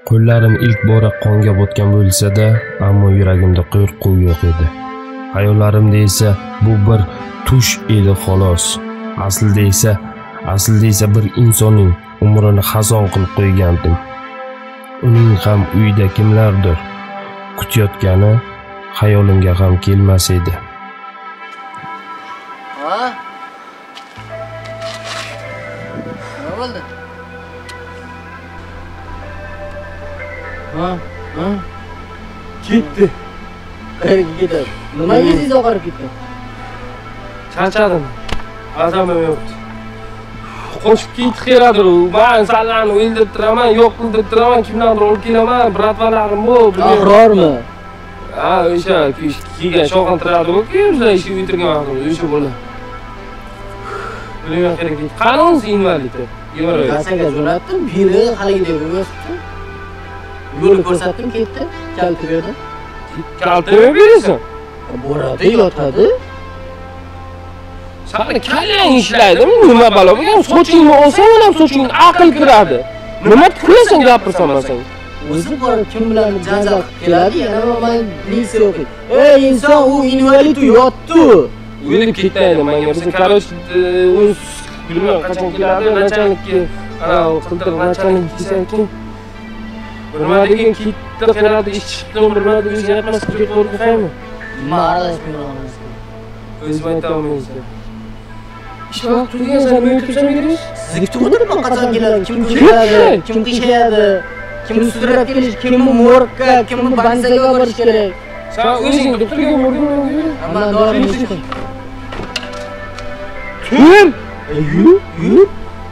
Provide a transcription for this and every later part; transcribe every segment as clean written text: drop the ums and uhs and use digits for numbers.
Qo'llarim ilk bora qonga botgan bo'lsa-da, ammo yuragimda qo'rquv yo'q edi. Hayollarimda esa bu bir tush edi xolos. Aslida esa bir insonning umrini xazon qilib qo'ygandim. Uning ham uyida kimlardir kutayotgani xayolimga ham kelmas edi. Ha? Nima bo'ldi? Ha? Ketdi. Qayerga ketadi? Nima yezingiz oqarib ketdi? Charchadim. Azamim yo'qdi. Qo'shib ketib keladir u. Men sallarni o'ldirib turaman, yo'q qildirib turaman, kimdandir olib kelaman, bratvalarim bor. Ahrormi? Ha, o'sha kiygan shoqintiradi-ku, o'sha ishi o'tirgan o'sha bola. Bilmayman kerak. Qanunsiz invalid. Kasaga jo'natdim, biri haligidek o'sdi. Yo'l ko'rsatdim, ketdi. Kalti berdi. Kaltimi berasan? Boradi, yotadi. Sani kallang ishlaydimi? Nima balo bo'lgan? Sochingni olsang ham sochingga aql kiradi. Nima kulasan gapirsam sen? O'zi borib kim bilan janjal qilib keladi, yana men bilsa yo'q. Ey inson, u invalid yotdi. O'lib ketaydi menga. Biz короче, bilmayman qachon keladi, nachanikka ana qildirib nachanik desakin. Nima degan ketdi, keladi, ish chiqdi, nima deb o'zi gapmas qilib qo'rqaymi? Nima aralashmayman. O'zim aytaman. İşte bak turgan sen nima o'tirsan beramiz? Sizga kutib qachon keladi, kim keladi, kim qishayadi, kim sudrab kelish, kim morgga, kim banzaga borish kerak. Sen o'zing doktorga borganman. Ammo dorini ichdim. Tur! Yur.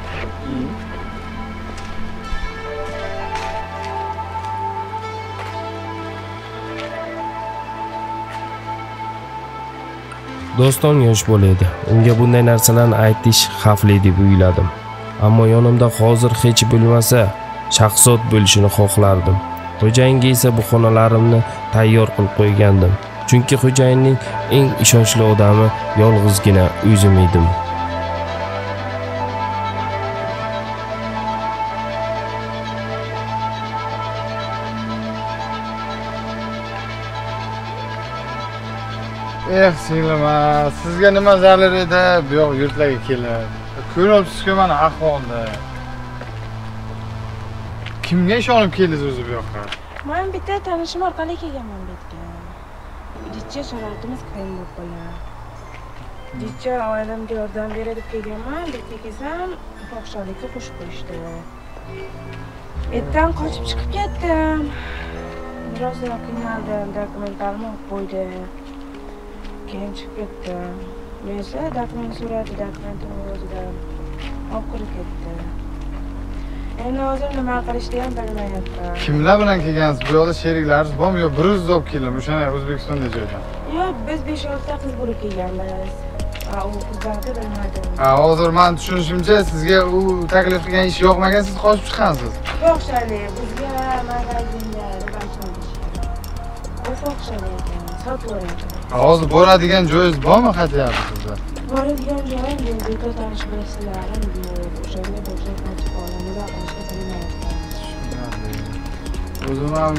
Do'stim yosh bo'ladi. Unga bunday narsalarni aytish xavfli deb o'yladim. Ammo yonimda hozir hech bo'lmasa Shahzod bo'lishini xohlardim. Xo'jayinga esa bu xonalarimni tayyor qilib qo'ygandim. Chunki xo'jayinning eng ishonchli odami yolg'izgina o'zim edim. Singlim, sizga nima zarur edi? Bu yoq yurtlarga kelib. Ko'ryapsiz-ku mana ahvolda. Kimga ishonib keldingiz o'zi bu yoqqa? Men bitta tanishim orqali kelganman bu yerga. Dicha sharoitimiz qiyin bo'lib qolgan. Dicha oilamga yordam beradi deb kelganman, bu yerga kelsam fohishalikka qo'shib qo'yishdi. Ertadan qochib chiqib ketdim. Biroz qiynaldim, dokumentlarimni olib qo'ydi. Keyin chiqib ketdim. Men esa dokument so'radi, dokumentni o'zida olib kirib ketdi. Endi hozir nima qilishni ham bilmayapman. Kimlar bilan kelgansiz? Bu yoqda sheriklaringiz bormi yo bir o'zingiz olib keldim? O'shana O'zbekistonda joydan. Yo'q, biz 5-6 qiz bo'lib kelganmiz. U qizlarni bilmadim. Hozir men tushunishimcha sizga u taklif qilgan ish yoqmagan, siz qochib chiqqansiz. Fohishalik, bizga magazinda bashlandik. Bu fohishalik, sotib Hozir boradigan joyingiz bormi qaytyapsiz sizda? Boradigan joyim yo'q, tanish bilasizlarim yo'q. O'shanga bo'shab qochib qoldim, nima qilishni bilmayapman. O'zim ham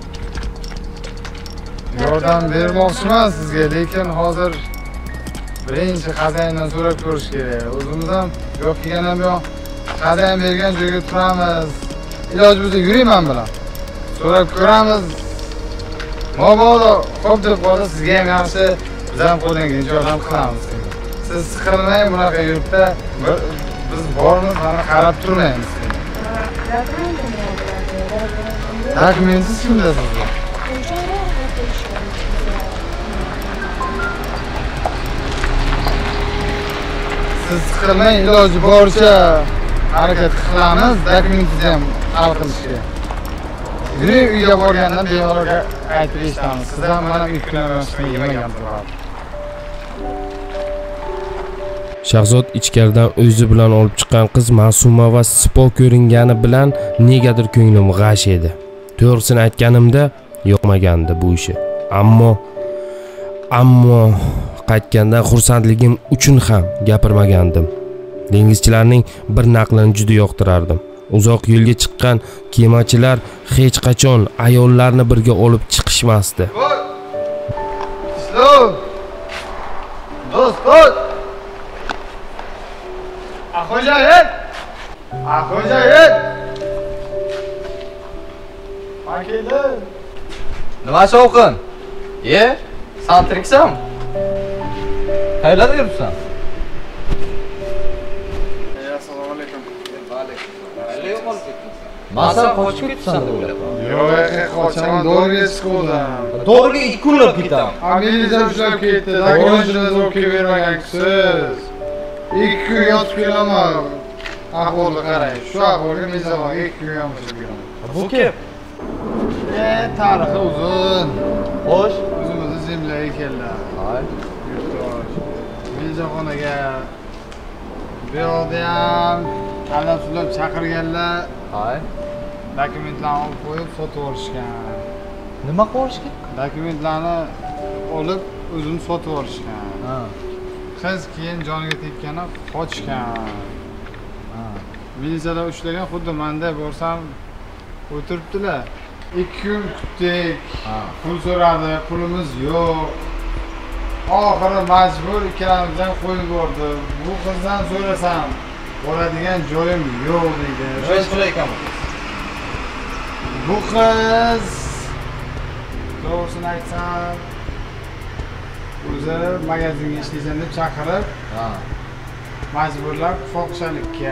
yordam bermoqchiman sizga, lekin hozir birinchi xazayindan so'rab ko'rish kerak. O'zimiz ham yo'q kelgandan buyon xazayin bergan joyga turamiz. Iloji bo'lsa yurayman bilan. So'rab ko'ramiz. Mabodo xo'p deb qolsa sizga ham yaxshi, biz ham qo'ldan kelgancha yordam qilamiz. Siz siqilmang bunaqa yurtda, biz bormiz, mana qarab turmaymiz. Dokumentsiz kimdasiz? Siz siqilmang, iloji boricha harakat qilamiz, dokumentingizni ham hal qilishga. Yuring uyga borgandan bemalol aytib eshitamiz. Sizdan mana uy kunlarini yemagansiz. Shahzod ichkaridan o'zi bilan olib chiqqan qiz ma'suma va sipo ko'ringani bilan negadir ko'nglim g'ash edi. To'g'risini aytganimda yoqmagandi bu ishi. Ammo qaytganda xursandligim uchun ham gapirmagandim. Dengizchilarning bir naqlini juda yoqtirardim. Uzoq yo'lga chiqqan kemachilar hech qachon ayollarni birga olib chiqishmasdi. Do'st. Xo'jayin. Keldim. Nima shovqin? San tiriksan? Qayerda yuribsan? Assalomu alaykum. Va alaykum. Qayerga yo'qolib ketdingiz? Masa qochib ketibsan deb o'yladim. Yo'q, qochaman, doriga chiqdim. Doriga 2 kunlab ketaman. Militsiya ushlab ketdi. Dogonchilar o'qib bermagansiz. 2 kun yotib kelaman. Ahvolga qarang. Shu ahvolga militsiyaga 2 kun yotib kelaman. Bu kim? Tarixi uzun. Xo'sh. O'zimizni zemlyaga keldilar. Hay. Yurtdosh. Militsiyaxonaga bu yoqda ham alab-sulab chaqirganlar. Hay. Dokumentlarni olib qo'yib sotib olishgan. Nima qilishgan? Dokumentlarni olib o'zini sotib olishgan. Ha. Qiz keyin joniga tekkani qochgan. Ha. Militsiyalar ushlagan, xuddi menda borsam o'tiribdilar. 2 kun kutdik. Pul so'radi, pulimiz yo'q. Oxiri majbur ikkalamiz ham qo'yib yubordi. Bu qizdan so'rasam, boradigan joyim yo'q deydi. Nima qilay ekan? Bu qiz to'g'risini aytsam, o'zi magazinga ishlaysan deb chaqirib, majburlab fohishalikka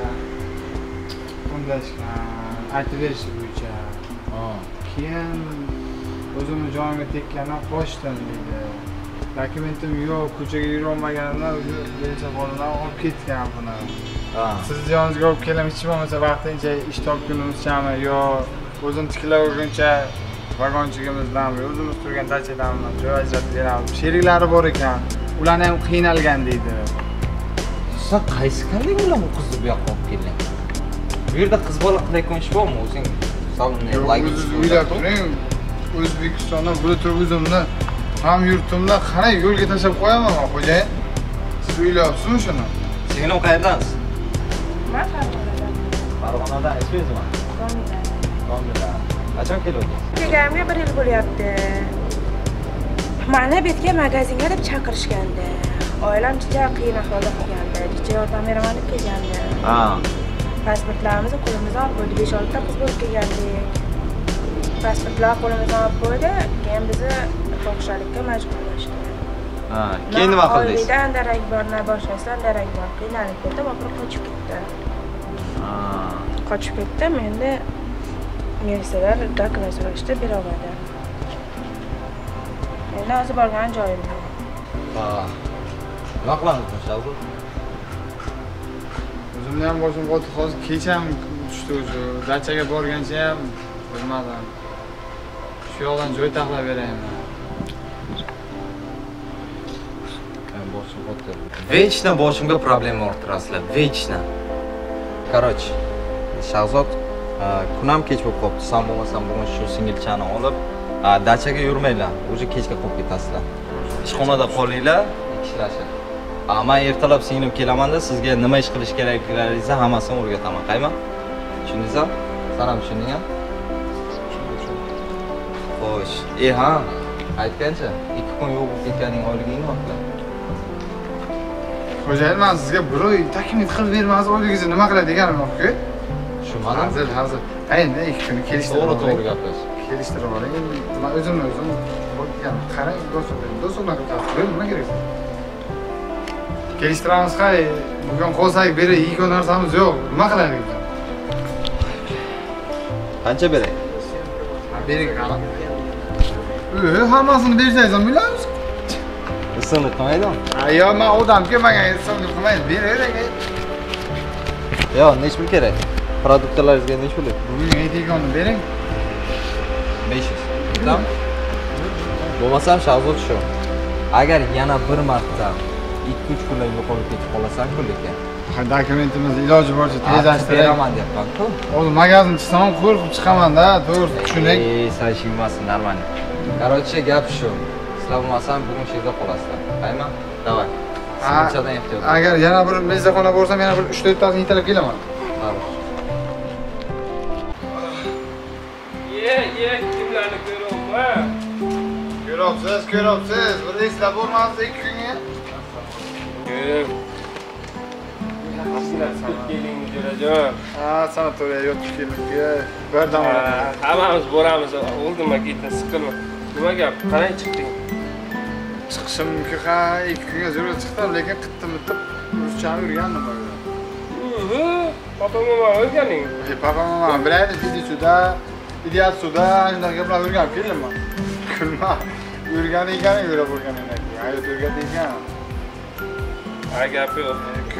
undashgan, aytib berish bo'yicha. Keyin o'zimni jonimga tekkandan qochdim deydi. Dokumentim yo'q, ko'chaga yura olmaganimdan o'zi militsiya xodimlari olib ketgan buni. Sizni yoningizga olib kelaman, hech bo'lmasa vaqtincha ish topgunimizchami yo o'zim tiklab o'rguncha vagonchigimizdanmi, o'zimiz turgan dachadanmi joy ajratib beramiz. Sheriklari bor ekan, ularni ham qiynalgan deydi. Sen qaysi qanday bilan bu qizni bu yoqqa olib kelding? Bu yerda qiz bola qilayotgan ish bormi o'zing? O'ylab turing, O'zbekistondan bo'lib turib o'zimni ham yurtimda qarang yo'lga tashlab qo'yaman xo'jayin. Siz o'ylayapsizmi shuni? Singlim qayerdansiz? Men Farg'onadan. Farg'onadan, ismingiz nima? Komila. Qachon keldingiz? Kelganimga 1 yil bo'lyapti. Meni betga magazinga deb chaqirishgandi. Oilam juda qiyin ahvolda qolgandi. Juda yordam beraman deb kelgandi. Pasportlarimizni qo'limizdan olib qo'ydi. 5-6 ta qiz bo'lib kelgandik. Pasportlar qo'limizdan olib qo'ydi, keyin bizni fohishalikka majburlashdi. Keyin nima qildingiz? Oiladan darak borna boshlasdan darak bor. Qiynalib ketdi, vaqti qochib ketdi. Qochib ketdi, menda militsiyalar dokument so'rashdi, bera olmadi. Endi hozir borgan joyim yo'q. Nima qilamiz Shavzod? O'zimni ham boshim qotib hozir kecham tushdi o'zi. Dachaga borgancha ham bilmadim. Shu yoqdan joy taxlab beraymi? Boshim qotdi. Vechna boshimga problema orttirasizlar. Vechna. Короче, Shahzod kunam kech bo'lib qopti. San bo'lmasam bugun shu singilchani olib, dachaga yurmanglar. O'zi kechga qolib ketasizlar. Ishxonada qolinglar, ishlashing. Men ertalab singlim kelamanda sizga nima ish qilish kerakligingizni hammasini o'rgataman. Qayman? Tushundingizmi? Sen ham tushundingmi? Xo'sh, ha, aytgancha 2 kun yo'q bo'lib ketganing oyliging nima? Xo'jayin, men sizga bir oy taklif qilib bermasiz, oyligingizni nima qiladi deganim-ku? Tushunmadim. Hozir. Endi 2 kun kelishtirib To'g'ri gaplash. Kelishtirib oling. Men o'zim bo'lgan qarang, do'stlar qilib nima kerak? Kelishtiramiz qay. Bugun qolsak beri yeygan narsamiz yo'q. Nima qilaylik biz? Qancha beray? Bering qara. Hammasini bersangiz ham bilamiz. Isini qilmaydimi? Yo, men odam kelmagan insonni qilmaydi. Beravering. Yo, nech pul kerak? Produktlaringizga nech pul? Bugun aytgonni bering. 500. Tamam. Bo'lmasam Shahzod shu. Agar yana bir marta 2-3 kundan yo'qolib ketib qolasan kunlikka. Dokumentimizni iloji boricha tezlashtirib beraman deyapman-ku. Hozir magazin chiqsam qo'rqib chiqaman-da, to'g'ri tushuning. Sen ishingmasin, normal. Короче, gap shu. Sizlar bo'lmasam bugun shu yerda qolasizlar. Qayman? Davay. Sinchadan ehtiyot. Agar yana bir mezzaxona bo'lsam, yana bir 3-4 tasini yetalab kelaman. Xo'sh. kimlarni ko'ryapman? Ko'ryapsiz. Bir eslab bo'lmasa 2 kunga. Keling Jo'rajon. Sanatoriya yotib kelibga. Bardam. Hammamiz boramiz. Oldinma ketma, siqilma. Nima gap? Qanday chiqding? Chiqishim mumkin, 2 kunga zo'r chiqdim, lekin qittim-qittim ruschani o'rgandim mana. Papamga o'rganing. Papam bilaydi, suda, shunaqa gaplar o'rganib keldim. Kulma. O'rgangan ekan, o'rab o'rgangan ekan. Hayot o'rgatdi ekan. Ha gapi yo'q.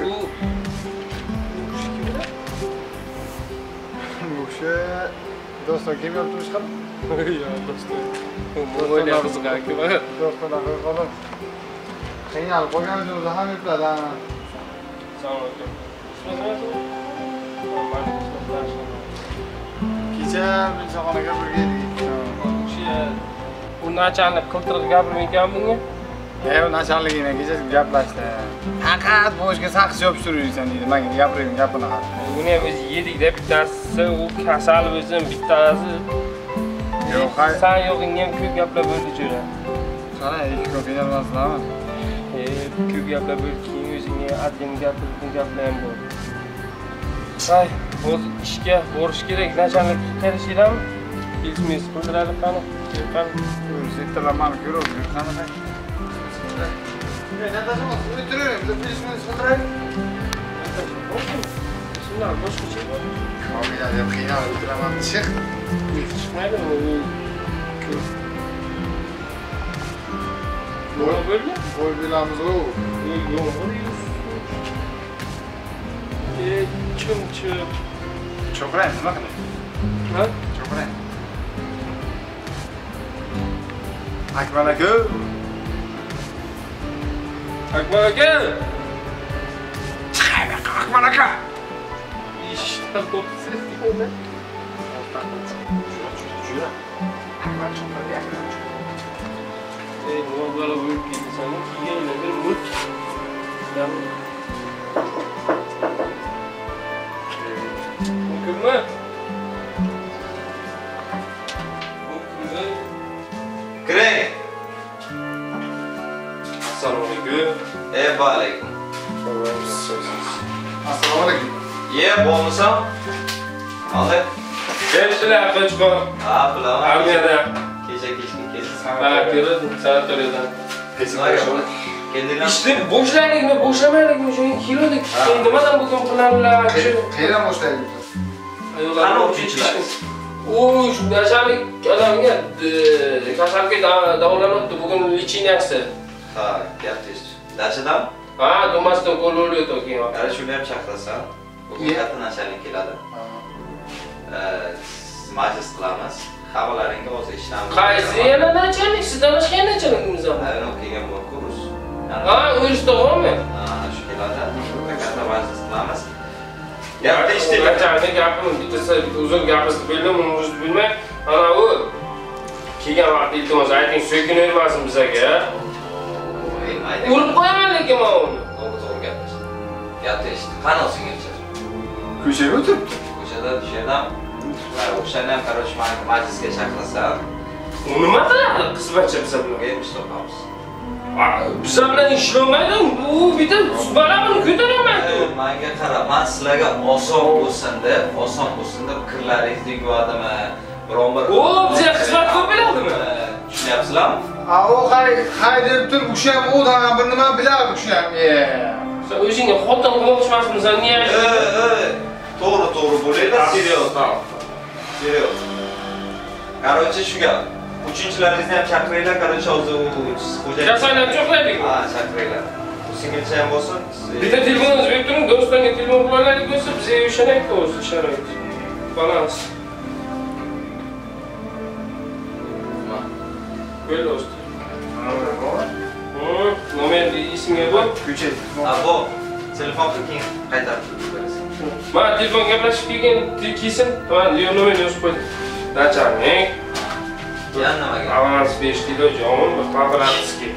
O'sha do'stlar kim yoptirish qilib? Yo'q, do'stlar. Mo'ylar qiziqarki, mana. Do'stlar qolib. Qiynalib qolganimiz o'zi ham yukladi. Assalomu alaykum. Kecha Bilsoqonaga birga edik. Bu nachalnik qiltirib gapirmaykan bunga? Nachalligini kecha gaplashdi. Faqat boshga saqich yopishtirursan deydi. Menga gapiring, gapini qara. Buni ham o'zi yedik-da, bittasi u kasal o'zim, bittasi. Yo'q, hay. Sen yo'qingga ham ko'p gaplar bo'ldi jo'ra. Qara, 2 kun qiynalmasizlarmi? Ko'p gaplar bo'ldi, keyin o'zingga admin gapirding, gaplar ham bor. Hay, hozir ishga borish kerak. Nachalnik kelishinglarmi? Iltimos qildiradi qani? Sektorlar meni ko'rib, qanaqa? Natasha, o'tiring, biz iltimos qildiraylik. Shundan boshqacha bor. Kamillar ham qiynalib o'tiraman, chiq. Chiqmaydimi? Nima bo'ldi? Voy bilamiz u. Yo'q. Chumchuq. Cho'qrang, nima qilay? Ha? Cho'qrang. Akbar aka. Akbar aka. Akbar aka. İşte kopsiz değil. Jura. Akbar cho'qir gapir. Nima bo'lib ketdi sana? Kiyganlar mut. Mumkinmi? Kiring. Assalomu alaykum. Va alaykum. Assalomu alaykum. Bo'lmasa? Olay. Kelishlar qo'chqor. Ha, bilaman. Armiyada. Kecha kechga keldim. Ha, ko'rdim sanatoriyadan. Keldinglar. İşte boshlaylikmi, boshlamaylikmi, shunga keldik. Nimadan bugun planlar? Qayerdan boshlaylik? Qani o'quvchilar? U nachalnik odamga kasalga davolanyapti, bugun lichiniyasi. Ha, gapsiz. Dachadan? Ha, do'masdan qo'l o'lyapti keyin. Qara shuni ham chaqirasan. Bugun katta nachalnik keladi. Majlis qilamiz. Xabarlaringga o'zi ishlamiz. Qaysi yana nachalnik? Sizdan boshqa yana nachalnikimiz bor. Aynan kelgan bor kurs. Ha, o'zi to'g'rimi? Ha, shu keladi. Katta majlis qilamiz. Gapni eshitdik. Nachalnik gapim bittasi uzun gapirib bildim, uni o'zi bilmay, ana u kelgan vaqt iltimos ayting, so'kinavermasin bizaga. Urib qo'yaman lekin men uni. To'g'ri gapish. Gapni eshitdik. Qani o'zingizcha? Ko'chaga o'tiribdi. Ko'chada tushaydan. O'shani ham qarosh majlisga chaqirasan. U nima qiladi qizbacha biza bilan? Endi topamiz. Biza bilan ishlamaydi, u bitta balabini ko'tarolmaydi. Menga qara, men sizlarga oson bo'lsin deb kirlaringizni yuvadim. Biron-bir. O, bizga xizmat ko'p beradimi? Tushunyapsizlarmi? U hay deb turib, o'sha ham u ham bir nima biladi, o'sha ham. Sen o'zingga xotin qilmoqchimasmisan, sen niye? To'g'ri bo'laydi, serios. Serios. Qarochi shu gap. Uchinchilaringizni ham chaqiringlar, qarochi hozir xo'jayini. Kasallar cho'qlaylik. Ha, chaqiringlar. Singilcha ham bo'lsin. Bitta telefoningizni berib turing, do'stlarga telefon qilaylik bo'lsa, bizga ishonaylik o'zi, sharoit. Balans. Qo'y do'st. Nomer ismga bor. Ko'cha. Bu telefon keyin qaytarib berasan. Men telefon gaplashib kelsin, men nomerni yozib qo'ydim. Nachalnik. Yana nimaga? Avans 5 kilo jon, bir paparatski.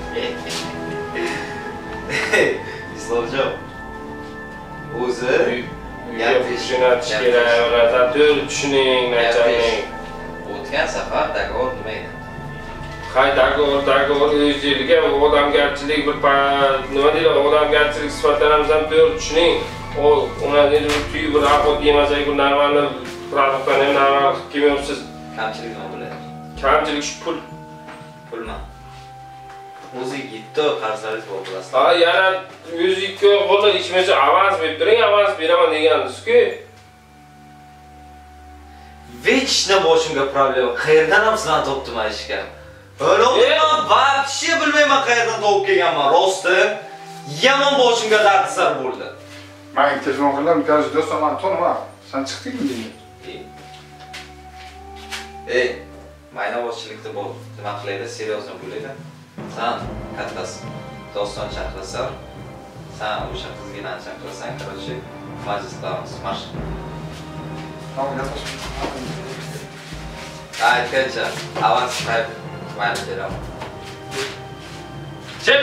Islovjon. O'zi gap tushunatish kerak, rotator tushuning, nachalnik. O'tgan safar dogovor nima edi? Hay dogovor o'zingizga odamgarchilik bir nima deydi, odamgarchilik sifatlarimiz ham to'g'ri tushuning. Ona endi tuy bir ahvol yemasak, bu normalni produktlarni ham normal qilib kelmayapsiz. Kamchilik nima bo'ladi? Kamchilik shu pul. Pulmi? O'zi yetti qarzlaringiz bor bilasizmi? Ha, yana o'zi ikki qo'lda ichmasa avans berib turing, avans beraman deganingiz-ku. Vechna boshimga problema. Qayerdan ham sizlarni topdim aytishga? O'ylayman, вообще bilmayman qayerdan topib kelganman, rosti. Yomon boshimga dardisar bo'ldi. Men telefon qildim, "Каждый do'stim meni tanima. Sen chiqdingmi?" deydi. Mayna boshchilikda bo'l. Nima qilaydi? Seriozdan bo'laydi. Sen kattasi. Doston chaqirsa, sen o'sha qizgina chaqirasan, короче, majlislarimiz marsh. Tamam, gaplashamiz. Aytgancha, avans qayb mayli beraman. Chep.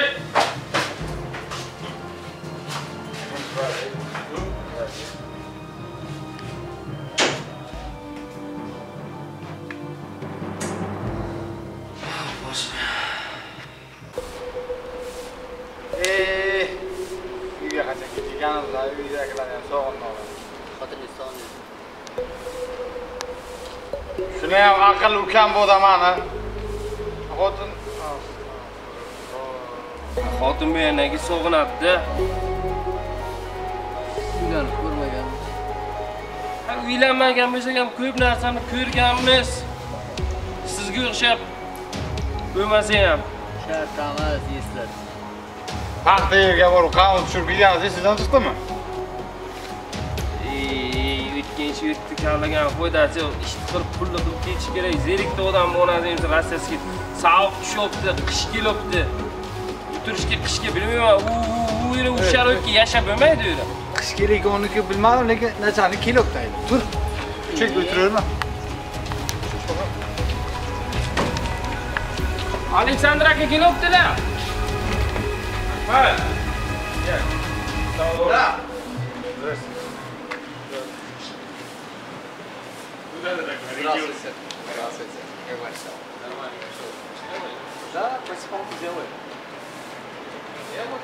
Uyga qachon ketganimizda uydagilar ham sog'inmoqda. Xotinni sog'inadi. Shuni ham aql ukam bo'damani. Xotin Xotin menga sog'inadi-da. Uylanib ko'rmaganmiz. Ha, uylanmagan bo'lsak ham ko'p narsani ko'rganmiz. Sizga o'xshab bo'lmasa ham. Shartamiz eslat. paxta yerga borib qavun tushirib kelgansiz, sizdan chiqdimi? O'tkinchi o'tdi kavlagan foydasi yo'q. Ish qilib pulni qilib ketish kerak. Zerikdi odam onasining rassasiga sovuq tushyapti, qish kelibdi. O'tirishga qishga bilmayman. U yerda u sharoitga yashab bo'lmaydi u yerda. Qish kelayotganini bilmadim, lekin nachalik kelibdi ayni. Tur. Chek o'tiraverma. Aleksandr aka kelibdilar. Ha. Ya. Да. Здравствуйте. Здравствуйте. Как ваши? Нормально. Да, потихоньку делаю. Я вот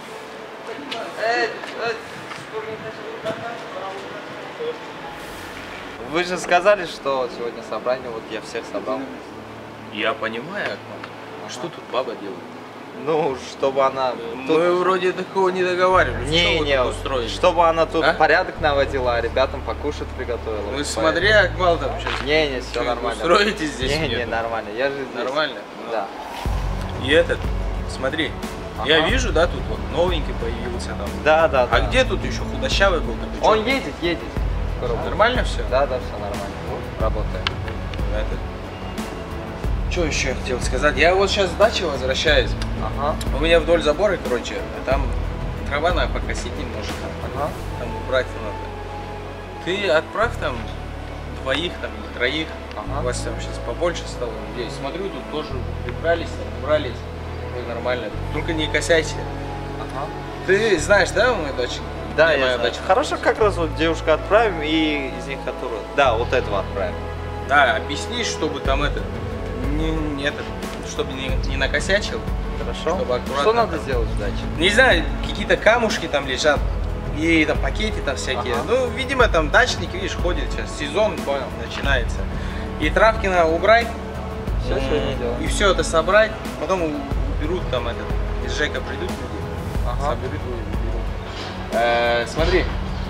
Вы же сказали, что сегодня собрание, вот я всех собрал. Я понимаю, Акман. А что тут баба делает? Ну, чтобы она... Мы вроде такого не договаривались. Не, чтобы она тут порядок наводила, а ребятам покушать приготовила. Ну смотри, Акмал там сейчас. Не, все нормально. Устроите здесь? Не, нормально. Я же здесь. Нормально? Да. И этот, смотри, я вижу, да, тут вот новенький появился там. Да. А где тут еще худощавый был такой? Он едет. Нормально все? Да, все нормально. Работает. Это... Что еще я хотел сказать? Я вот сейчас с дачи возвращаюсь. Ага. У меня вдоль забора, короче, там трава надо покосить немножко. Ага. Там убрать надо. Ты отправь там двоих там или троих. Ага. У вас там сейчас побольше стало людей. Смотрю, тут тоже прибрались, там, убрались. Нормально. Только не косяйся. Ага. Ты знаешь, да, мою дачу? Да, я знаю. Хорошо, как раз вот девушку отправим и из них, которую... Да, вот этого отправим. Да, объясни, чтобы там это... чтобы не накосячил. Хорошо. Чтобы аккуратно. Что надо сделать в даче? Не знаю, какие-то камушки там лежат. И там пакеты там всякие. Ага. Ну, видимо, там дачники, видишь, ходят сейчас. Сезон начинается. И травки надо убрать. Все сегодня делаем. И все это собрать. Потом уберут там этот. Из ЖЭКа придут люди. Ага. Соберут и уберут. Смотри.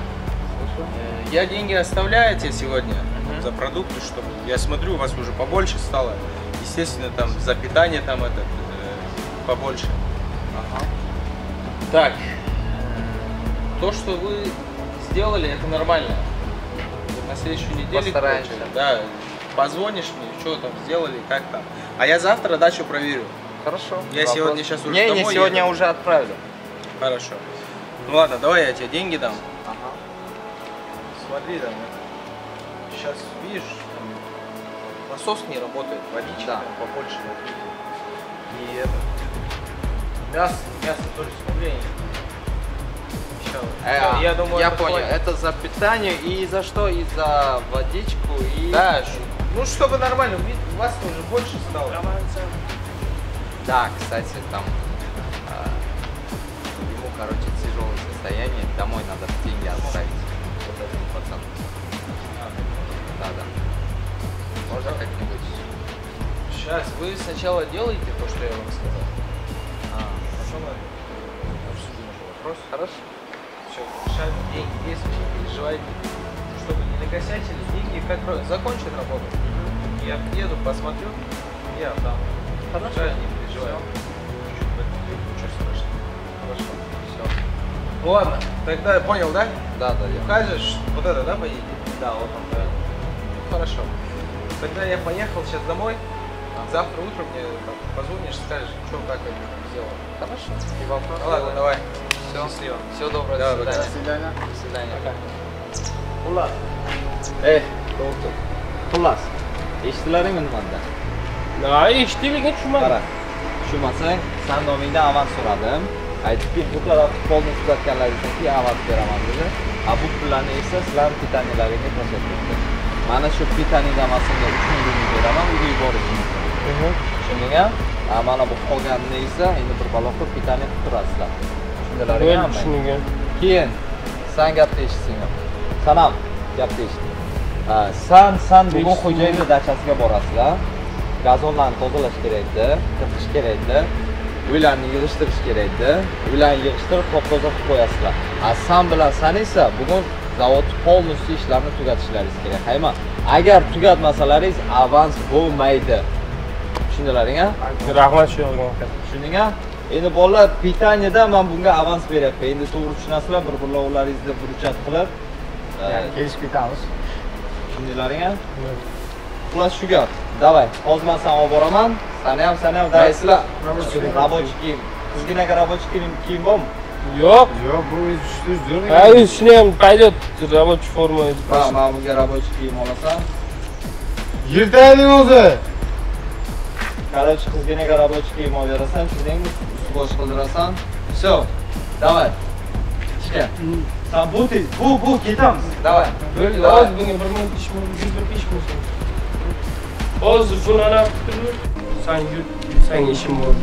Я деньги оставляю тебе сегодня за продукты, чтобы я смотрю, у вас уже побольше стало. Естественно, там за питание там этот побольше. Ага. Так, то, что вы сделали, это нормально. На следующей неделе, Постараемся. короче, да, позвонишь мне, что там сделали, как там. А я завтра дачу проверю. Хорошо. Я сегодня сейчас уже Не, домой сегодня еду. уже отправили. Хорошо. Ну ладно, давай я тебе деньги дам. Ага. Смотри, там, сейчас видишь, там, насос не работает, водичка Да. там побольше возьми. И это, мясо тоже смотри. Я думаю, я это понял. хватит. Это за питание и за что? И за водичку и... Да, Ну, чтобы нормально, вас уже больше стало. Да, кстати, там ему, короче, тяжелое состояние, домой надо деньги отправить. Вот этот пацан. Да. Можно как-нибудь? Сейчас, вы сначала делаете то, что я вам сказал. Потом мы обсудим уже вопрос. Хорошо. Все, решать деньги есть, не переживайте. Чтобы не накосячили, деньги как закончат работу. Я приеду, посмотрю, я отдам. Хорошо. Не переживай. Ничего страшного. Хорошо. Все. Ну ладно, тогда понял, да? Да, я. Укажешь, вот это, да, поедете? Да, вот он, да. Хорошо. Тогда я поехал сейчас домой. Завтра утром мне позвонишь, скажешь, что как это сделал. Хорошо. И вопрос. Ладно, давай. Все. Счастливо. Всего доброго. Да, До до свидания. До До свидания. свидания. Xullas. Doktor. Xullas. Eshitilaringmi nimanda? Ha, eshitdingmi, tushunmadim. Qara. Tushunmasang, san nomingdan avans so'radim. Aytibki, bu tarafni polni tuzatganlaringdan keyin avans beraman dedi. Bu pullarni esa sizlar pitanilaringga tashlab ketdi. Mana shu pitanidan masalan 3 ming beraman, uyga yuborish uchun. Tushundingmi? Mana bu qolganini esa endi bir balo qilib pitani qilib turasizlar. Tushundilaringmi? Tushungan. Keyin san gapni eshitsinglar. Sanam gapni eshit. San bugun xo'jayinning dachasiga borasizlar. Gazonlarni tozalash kerak edi, tirqish kerak edi. Uylarni yig'ishtirish kerak edi. Uylarni yig'ishtirib top-toza qilib qo'yasizlar. San bilan san esa bugun zavod polностью ishlarni tugatishlaringiz kerak. Hayma, agar tugatmasalaringiz avans bo'lmaydi. Tushundilaringmi? Rahmat shu yo'lga. Tushundingmi? Endi bolalar pitaniyada men bunga avans beryapman. Endi to'g'ri tushunasizlar, bir-birlaringizni burchat qilib Kelishib ketamiz. Tushundilaringmi? Xullas shu gap. Davay, hozir men seni olib boraman. Seni ham daysizlar. Рабочий kiyim. Sizga рабочий kiyim bormi? Yo'q. Yo'q, bu uzr. Ha, shuni ham paydo рабочий forma. Ha, men bunga рабочий kiyim olasan. Yirtayning o'zi. Короче, qizga рабочий kiyim olib berasan, tushundingmi? Bosh qildirasan. Всё. Davay. Ishga. Sen bu ketamiz. Davay. Hozir bunga 1 minut ish bo'ldi, 1 ish bo'lsin. Hozir buni ana turib, sen yur, sen ishim bor.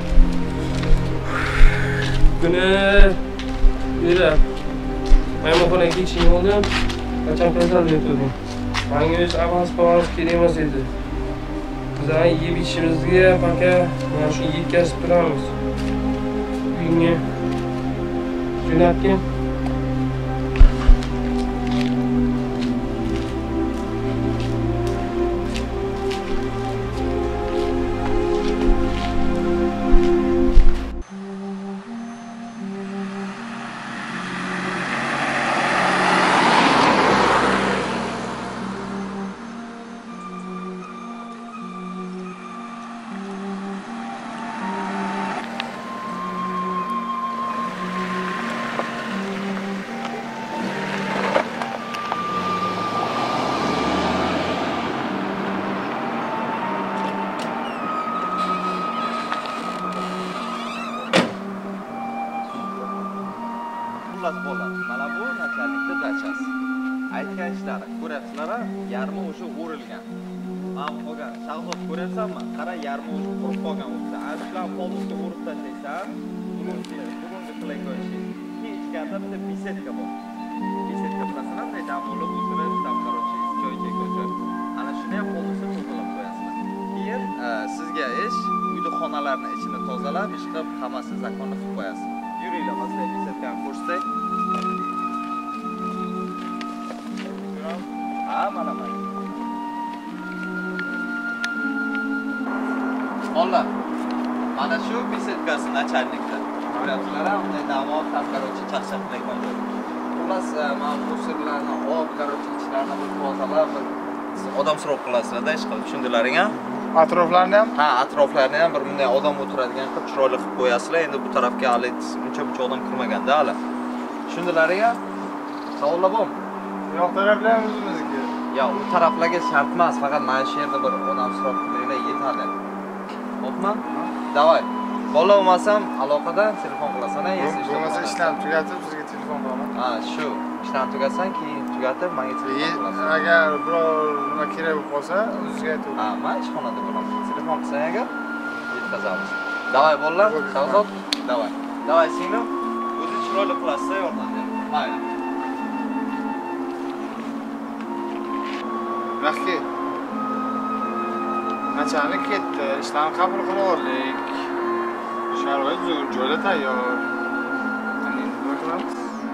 Kuni yura. Mehmonxonaga ketishing oldim. Qachon qaytadi deb turdim. Menga o'z avans kerak emas edi. Bizlar yeb ishimizga paka mana shu yetkazib turamiz. Uyingga jo'natgin. Mana bu nachalnikning dachasi. Aytgan ishlari ko'ryapsizlar-a, yarmi o'sha o'rilgan. Mana qolgan shahzod ko'ryapsanmi? Qara, yarmi o'sha qurib qolgan o'zi. Aslan polnisga o'rib tashlaysan, bugungi qilay qo'yishing. Keyin ichkarida bitta bisetka bor. Bisetka bilasizlar, bunday damolib o'tirib, tam qarochi joy chekuvchi. Ana shuni ham polnisga tozalab qo'yasizlar. Keyin sizga ish, uyda xonalarni ichini tozalab, ish qilib, hammasini zakonni qilib qo'yasiz. Yuringlar, masalan, bisetkani ko'rsatay. Mana. Onlar. Mana shu bisetkasi nachalnikda. Ko'ryapsizlar, unday da'vot ham qarochi chaqchaqlayman joy. Xullas, men bu sirlarni olib, qarochi ishlarini bir tozalab, odam surib qilasizlar-da, ish qilib, tushundilaring-a? Atroflarni ham? Ha, atroflarni ham bir bunday odam o'tiradigan qilib chiroyli qilib qo'yasizlar. Endi bu tarafga hali uncha odam kirmaganda hali. Tushundilaring-a? Savollar bormi? Yo'q, taraflarimiz o'zimizniki. Ya, u taraflarga shart emas, faqat mana shu yerda bir odam surib qilinglar yetadi. Xo'pmi? Davay. Bola bo'lmasam, aloqadan telefon qilasan-a, Bo'lmasa ishlarni tugatib, sizga telefon qilaman. Ha, shu. Ishlarni tugatsan, keyin tugatib, menga telefon qilasan. Agar biror nima kerak bo'lib qolsa, o'zingizga aytib. Ha, men ishxonada bo'laman. Telefon qilsang agar yetkazamiz. Davay bolalar, Shahzod, davay. Davay singlim. O'zi chiroyli qilasiz, yordam ber. Mayli. Rahmat. Nachalnik ketdi, ishlarni qabul qilib oldik. Sharoit zo'r, joylar tayyor. Endi nima qilamiz?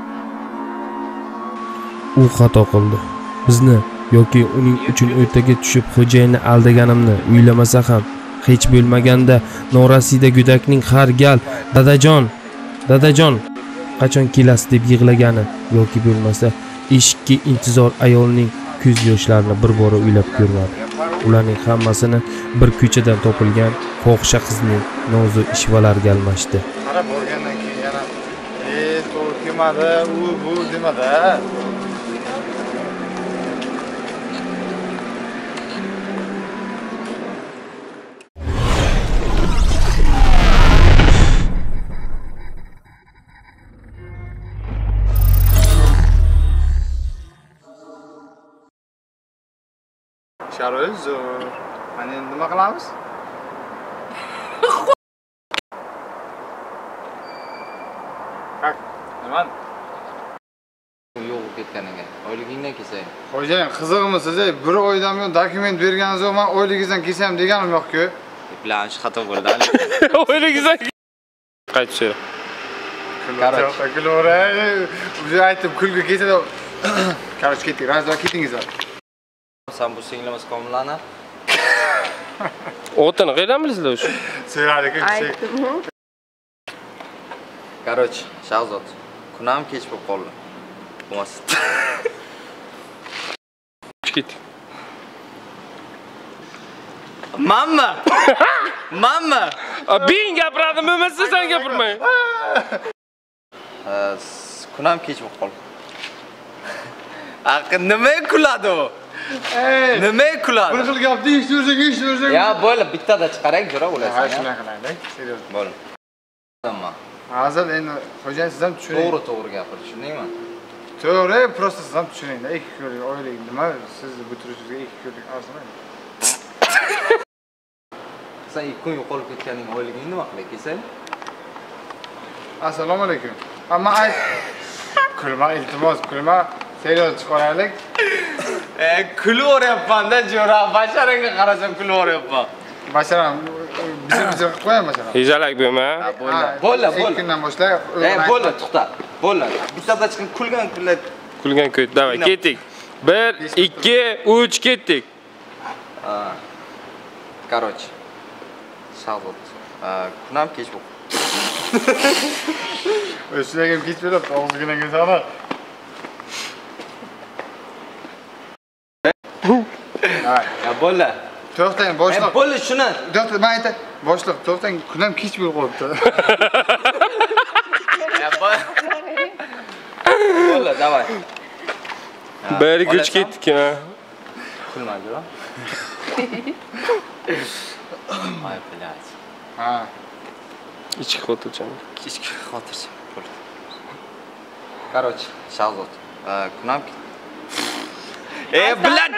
U xato qildi. Bizni yoki uning uchun o'rtaga tushib xo'jayinni aldaganimni o'ylamasa ham, hech bo'lmaganda norasida go'dakning har gal dadajon qachon kelasiz deb yig'lagani yoki bo'lmasa eshikka intizor ayolning ko'z yoshlarini bir bora o'ylab ko'rmadi. Ularning hammasini bir ko'chadan topilgan fohisha qizning nozik ishvalarga almashdi. Qarab borgandan keyin yana to'g'ri kelmadi, u bu demadi. Sharoit zo'r. Mana endi nima qilamiz? Haq, nima? Yo'q ketganiga. Oyligingdan kelsang. Xo'jayin, qizig'imisiz, bir oydan buyon dokument berganingiz yo'q, men oyligingizdan kelsam deganim yo'q-ku. Bilan xato bo'ldi. O'yligizdan qaytishdi. Kulora, o'zi aytib kulgu kelsa-da, qaror ketdik, razva ketingizlar. Sen bu singlimiz komilani. O'tini qayerdan bilasizlar o'sha? So'radi-ku. Короче, Shahzod, kunam kech bo'lib qoldi. Bo'lmasa. Ketdik. Mamma! Mamma! Ben gapiradim, bo'lmasa sen gapirmang. Kunam kech bo'lib qoldi. Aql nima kuladi u? Nima kuladi? Bir xil gapni eshitib Ya bo'ldi, bittada chiqaring, jura o'lasan. Ha, shunday qilaylik. Serios. Bo'ldi. Tamam. Hozir endi xo'jayin siz ham tushuning. To'g'ri gapir, tushundingmi? To'g'ri, просто siz ham tushuning-da. 2 kunlik oylik nima? Siz bu turishingizga 2 kunlik arzimaydi. Sen 2 kun yo'qolib ketganing oyligingni nima qilay kelsan? Assalomu alaykum. Amma ayt. Kulma, iltimos, kulma. Serios chiqaraylik. Kulib o'ryapman-da, jo'ra. Basharangga qarasam kulib o'ryapman. Basharam, bizni qo'yam basharam. Hijalik bo'lma. Bo'ldi. 2 kundan boshlab. Bo'ldi, to'xta. Bo'ldi. Bittada chiqib kulgan Ko'y, davay, ketdik. 1, 2, 3 ketdik. Короче. Shahzod. Kunam kech bo'ldi. O'shalarga kech bo'lib, og'zigina sana. Ya bo'ldi. To'xtang, boshliq. Bo'ldi, shuni. To'xta, men aytay. Boshliq, to'xtang, kunam kech bo'lib qolibdi. Ya bo'ldi, davay. 1, 2, 3 ketdik. Kulmaydi, ha? Ay, блядь. Ha. Ichki xotirjam. Ichki xotirjam. Короче, Shahzod. Kunam блядь!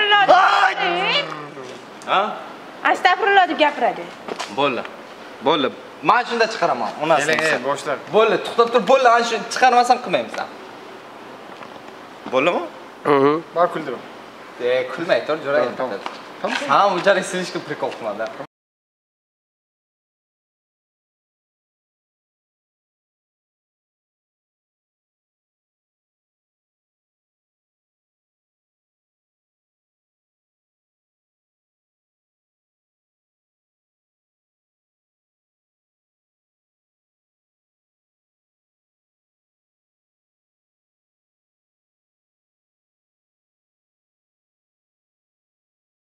Ha? Astagfirullah deb gapiradi. Bo'ldi. Men shunda chiqaraman. Unasi. Keling, boshlar. Bo'ldi, to'xtab tur. Bo'ldi, ana shu chiqarmasam qilmaymiz. Bo'ldimi? Bor kuldirim. Kulmay tur, jo'ra. Tamam. Ha, unchalik silishga prikol qilmadi.